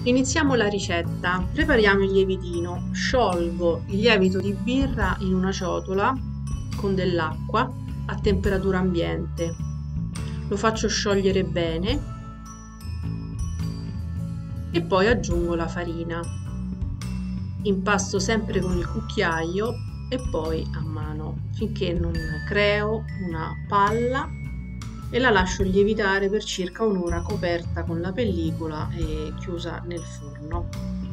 Iniziamo la ricetta. Prepariamo il lievitino. Sciolgo il lievito di birra in una ciotola con dell'acqua a temperatura ambiente. Lo faccio sciogliere bene e poi aggiungo la farina. Impasto sempre con il cucchiaio e poi a mano finché non creo una palla e la lascio lievitare per circa un'ora coperta con la pellicola e chiusa nel forno.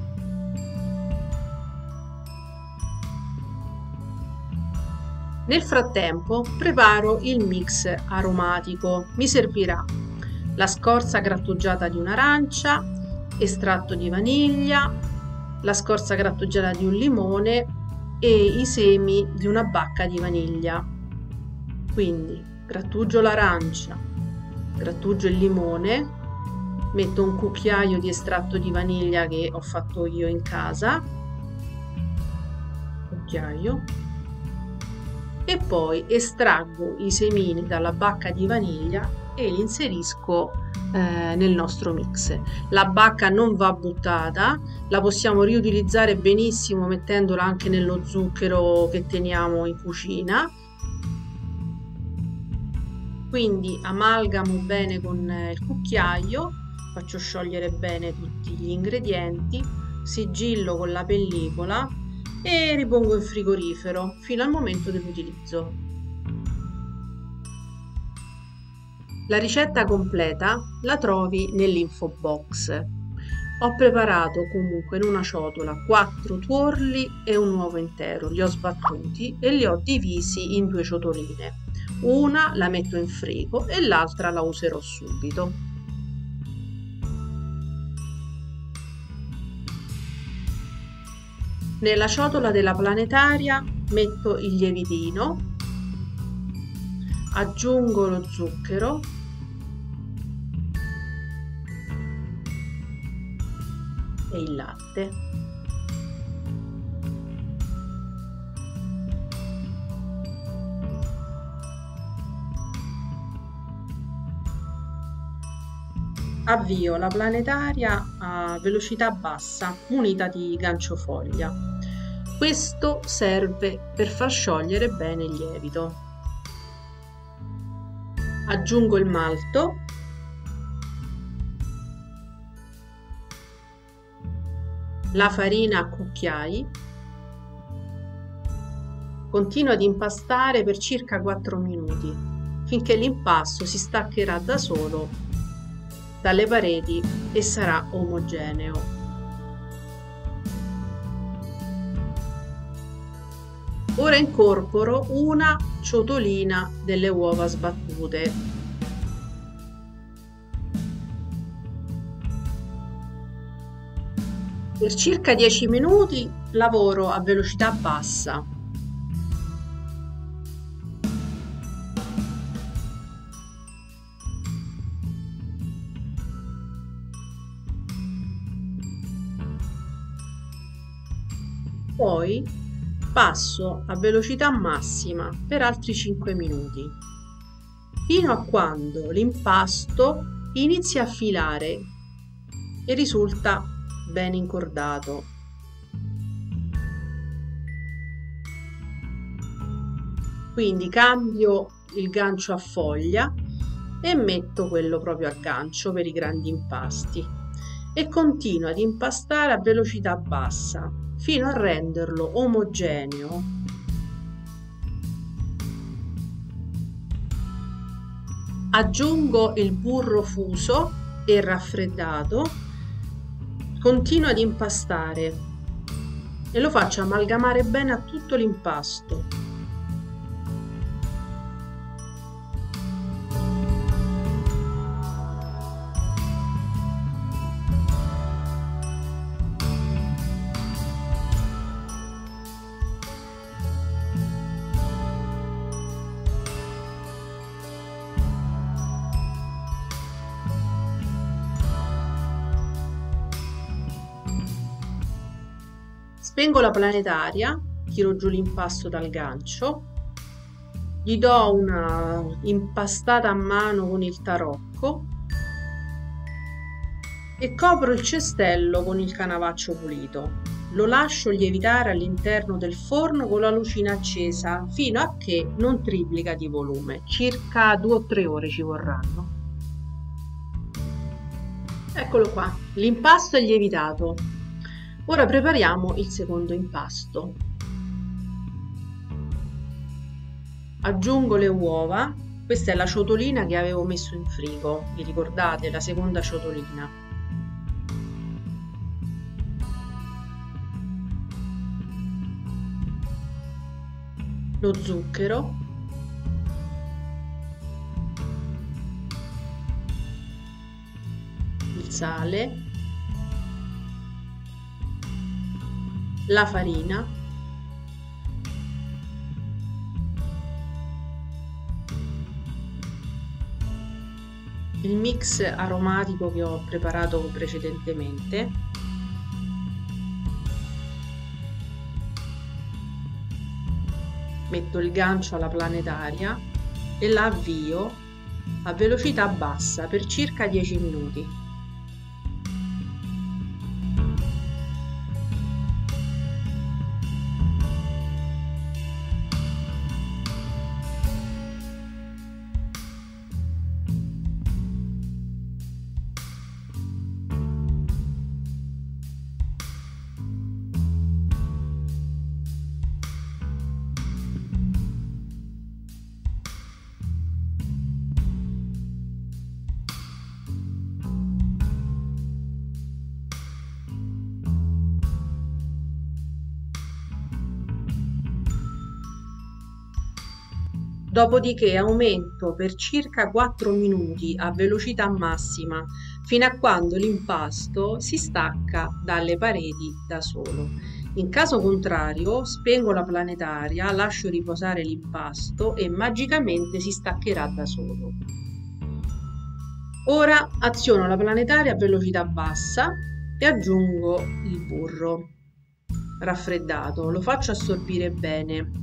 Nel frattempo preparo il mix aromatico. Mi servirà la scorza grattugiata di un'arancia, estratto di vaniglia, la scorza grattugiata di un limone e i semi di una bacca di vaniglia. Quindi grattugio l'arancia, grattugio il limone, metto un cucchiaio di estratto di vaniglia che ho fatto io in casa, cucchiaio, e poi estraggo i semini dalla bacca di vaniglia e li inserisco nel nostro mix. La bacca non va buttata, la possiamo riutilizzare benissimo mettendola anche nello zucchero che teniamo in cucina. Quindi amalgamo bene con il cucchiaio, faccio sciogliere bene tutti gli ingredienti, sigillo con la pellicola e ripongo in frigorifero fino al momento dell'utilizzo. La ricetta completa la trovi nell'info box. Ho preparato comunque in una ciotola 4 tuorli e un uovo intero, li ho sbattuti e li ho divisi in 2 ciotoline. Una la metto in frigo e l'altra la userò subito. Nella ciotola della planetaria metto il lievitino, aggiungo lo zucchero e il latte. Avvio la planetaria a velocità bassa munita di gancio foglia. Questo serve per far sciogliere bene il lievito. Aggiungo il malto, la farina a cucchiai, continuo ad impastare per circa 4 minuti finché l'impasto si staccherà da solo dalle pareti e sarà omogeneo. Ora incorporo una ciotolina delle uova sbattute. Per circa 10 minuti lavoro a velocità bassa. Poi passo a velocità massima per altri 5 minuti, fino a quando l'impasto inizia a filare e risulta ben incordato. Quindi cambio il gancio a foglia e metto quello proprio a gancio per i grandi impasti e continuo ad impastare a velocità bassa fino a renderlo omogeneo. Aggiungo il burro fuso e raffreddato, continuo ad impastare e lo faccio amalgamare bene a tutto l'impasto. Spengo la planetaria, tiro giù l'impasto dal gancio, gli do una impastata a mano con il tarocco e copro il cestello con il canavaccio pulito. Lo lascio lievitare all'interno del forno con la lucina accesa fino a che non triplica di volume. Circa 2 o 3 ore ci vorranno. Eccolo qua, l'impasto è lievitato. Ora prepariamo il secondo impasto. Aggiungo le uova. Questa è la ciotolina che avevo messo in frigo, vi ricordate? La seconda ciotolina. Lo zucchero, il sale, la farina, il mix aromatico che ho preparato precedentemente, metto il gancio alla planetaria e la avvio a velocità bassa per circa 10 minuti. Dopodiché aumento per circa 4 minuti a velocità massima fino a quando l'impasto si stacca dalle pareti da solo. In caso contrario, spengo la planetaria, lascio riposare l'impasto e magicamente si staccherà da solo. Ora aziono la planetaria a velocità bassa e aggiungo il burro raffreddato, lo faccio assorbire bene.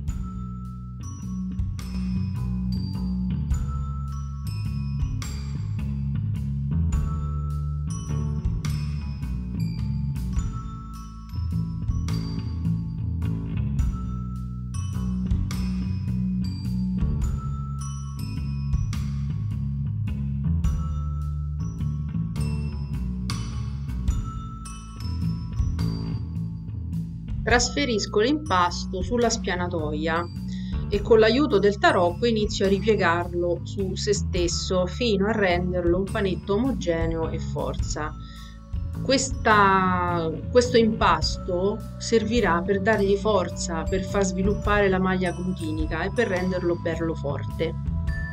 Trasferisco l'impasto sulla spianatoia e con l'aiuto del tarocco inizio a ripiegarlo su se stesso fino a renderlo un panetto omogeneo e forza. Questo impasto servirà per dargli forza, per far sviluppare la maglia glutinica e per renderlo bello forte.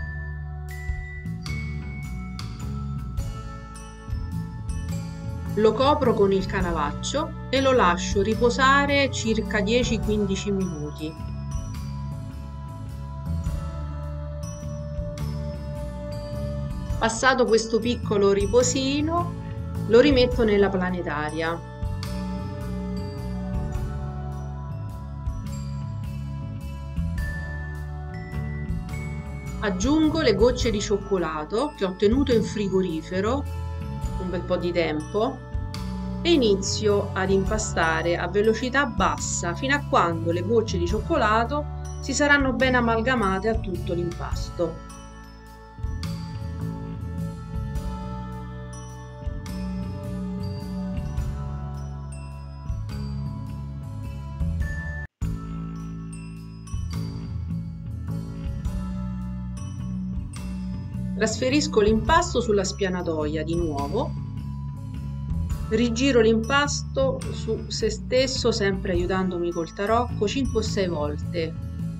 Lo copro con il canavaccio e lo lascio riposare circa 10-15 minuti. Passato questo piccolo riposino, lo rimetto nella planetaria. Aggiungo le gocce di cioccolato che ho tenuto in frigorifero un bel po' di tempo e inizio ad impastare a velocità bassa fino a quando le gocce di cioccolato si saranno ben amalgamate a tutto l'impasto. Trasferisco l'impasto sulla spianatoia di nuovo, rigiro l'impasto su se stesso sempre aiutandomi col tarocco 5 o 6 volte.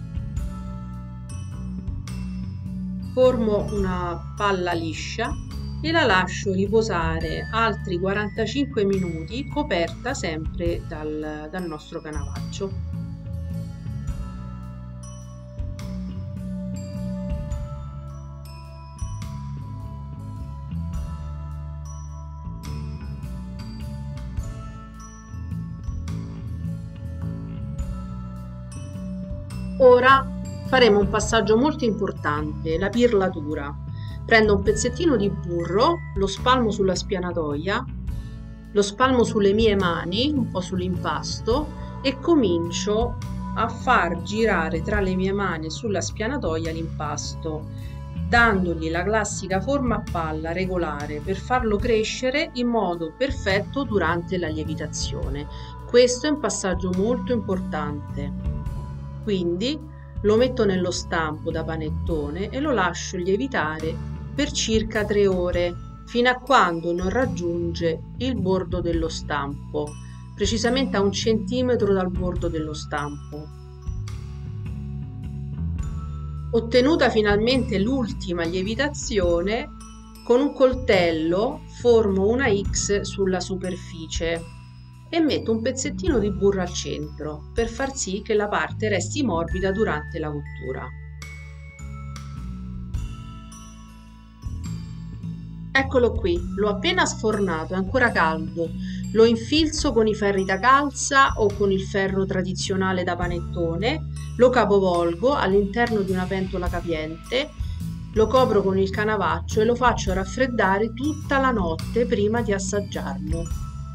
Formo una palla liscia e la lascio riposare altri 45 minuti coperta sempre dal nostro canavaccio. Ora faremo un passaggio molto importante, la pirlatura. Prendo un pezzettino di burro, lo spalmo sulla spianatoia, lo spalmo sulle mie mani, un po' sull'impasto, e comincio a far girare tra le mie mani sulla spianatoia l'impasto, dandogli la classica forma a palla regolare per farlo crescere in modo perfetto durante la lievitazione. Questo è un passaggio molto importante. Quindi lo metto nello stampo da panettone e lo lascio lievitare per circa 3 ore, fino a quando non raggiunge il bordo dello stampo, precisamente a 1 centimetro dal bordo dello stampo. Ottenuta finalmente l'ultima lievitazione, con un coltello formo una X sulla superficie e metto un pezzettino di burro al centro per far sì che la parte resti morbida durante la cottura. Eccolo qui, l'ho appena sfornato, è ancora caldo. Lo infilzo con i ferri da calza o con il ferro tradizionale da panettone, lo capovolgo all'interno di una pentola capiente, lo copro con il canavaccio e lo faccio raffreddare tutta la notte prima di assaggiarlo.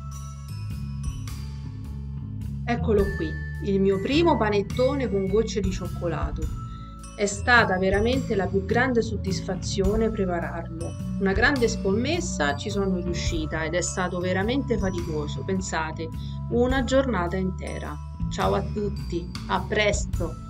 Eccolo qui, il mio primo panettone con gocce di cioccolato. È stata veramente la più grande soddisfazione prepararlo. Una grande scommessa, ci sono riuscita ed è stato veramente faticoso. Pensate, una giornata intera. Ciao a tutti, a presto!